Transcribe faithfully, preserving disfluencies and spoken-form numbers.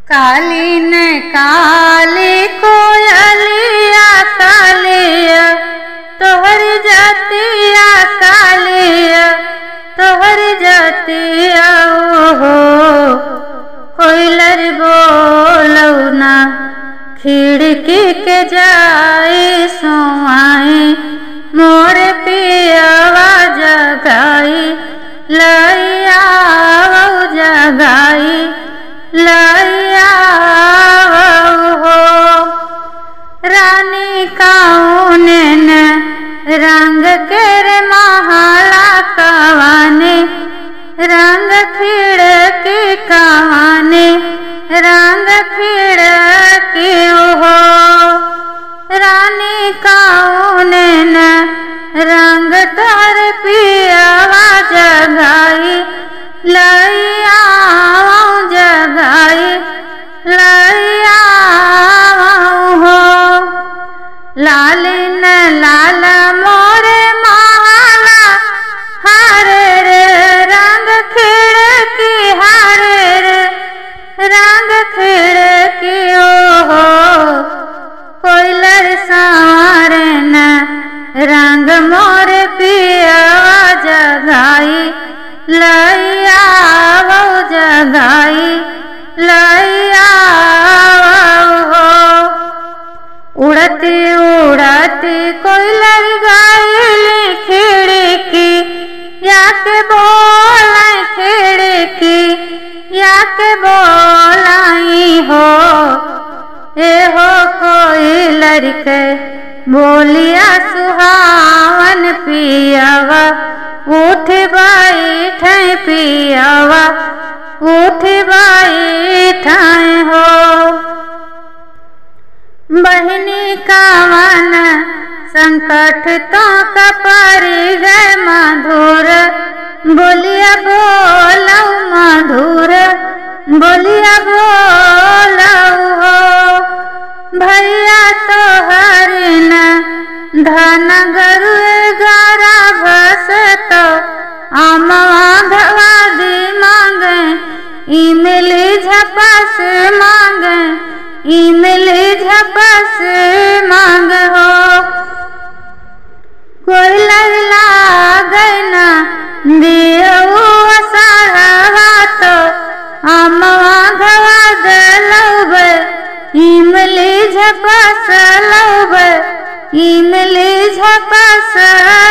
काली ने काली कोयलिया कालिया तोहर जातिया कालिया तोहर जातिया हो कोयलर बोलौना खिड़की के जाए सोआई मोर पियवा जगाई लैया जगाई लैया हो रानी कौन रंग के रे महला कवाने रंग खिड़की कवाने रंग खिड़की हो रानी कौन रंग तर पियवा जगाई लैया जगाई लैया हो लाल न लाल मोरे महला हरे रे रंग खिड़की हरे रे रंग खिड़की हो कोयलर सारे न रंग मोर पियवा जगाई लैया जगाई लैया हो उड़ती उड़ती कोयलर गायली खिड़की या के बोलाई खिड़की या के बोलाई हो ए हो कोयलर के बोलिया सुहावन पियवा उठ बैठ पियवा उठ बैठ हो बहनी कावन संकट तो कपरी गए मधुर बोलिया बोलऊ मधुर बोलिया बोलऊ हो भैया तो हरिन धन गरु गारा भस तो आमवा धवा दी मांगे इमली झपस मांगे इमली झपस मांग हो कोयलर लागे ना दियो साढ़ा तो आमवा धवा दे लौबे इमली झपस लौबे इमली झपस